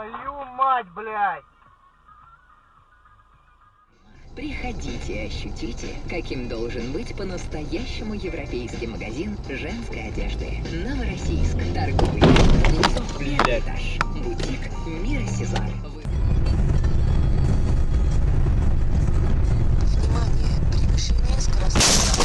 Твою мать, блядь! Приходите и ощутите, каким должен быть по-настоящему европейский магазин женской одежды. Новороссийск. Торговый Кузнецов, первый этаж. Бутик Мира Сезар. Внимание! Превышение скоростной.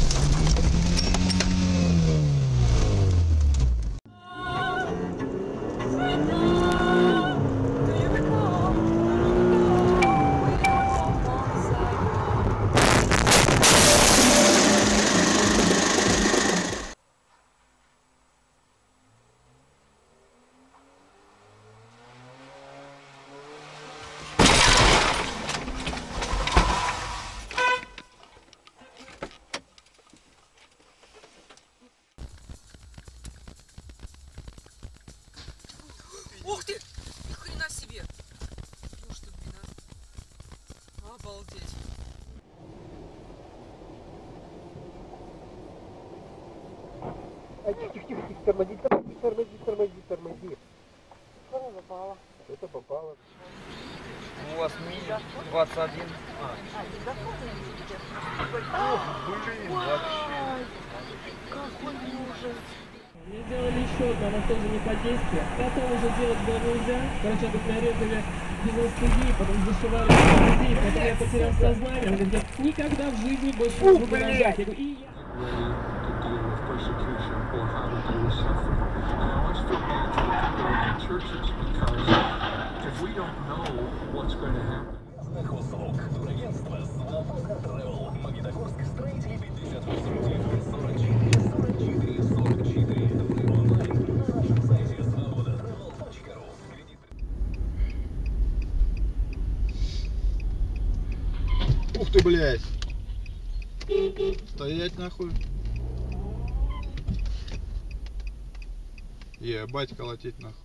Ух ты! Ни хрена себе! Ну что, блин, а? Обалдеть! Тихо, тормози, тормози. Что попало? Это попало. У вас мини 21. Ох, блин, вообще. Какой ужас! Мне сделали еще одно, но тоже не по действию. Потом уже делать было нельзя. Короче, тут нарезали без анестезии, потом зашивали без анестезии, потом я потерял сознание. Он говорит, никогда в жизни больше не буду рожать. Я говорю, и я... Ух ты, блядь! Стоять нахуй! Ебать, колотить нахуй!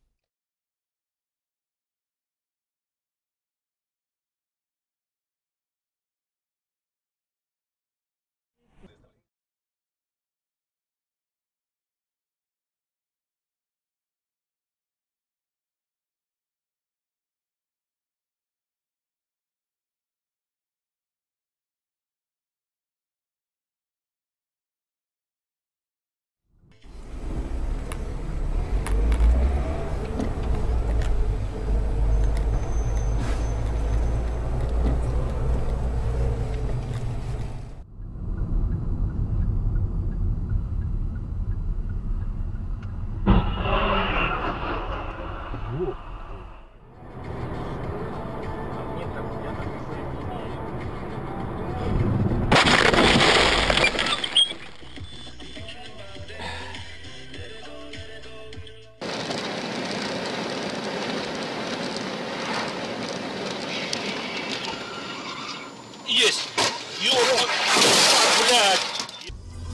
Есть! Ёлка! Блядь!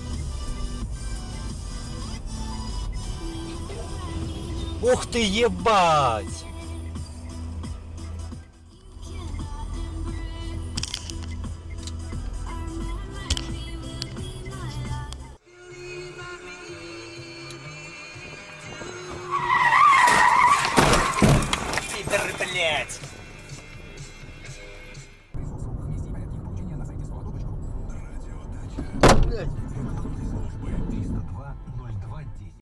Ух ты, ебать! Пидоры, блядь! Блядь.